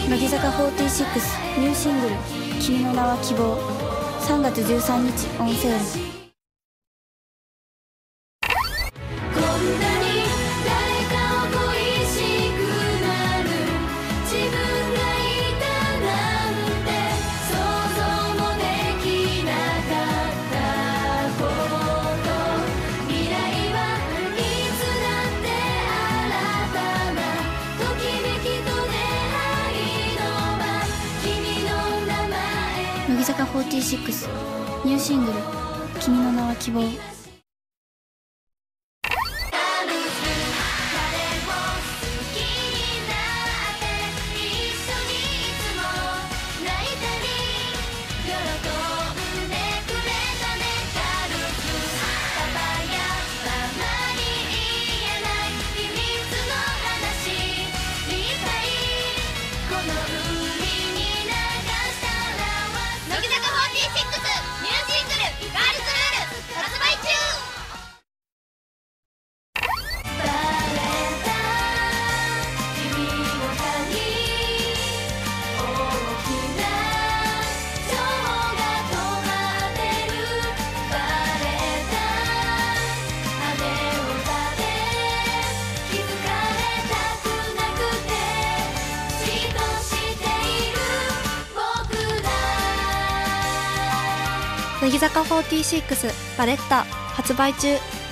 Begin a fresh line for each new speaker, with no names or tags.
乃木坂46ニューシングル「君の名は希望」3月13日オンセール。乃木坂46ニューシングル「君の名は希望」。乃木坂46バレッタ発売中。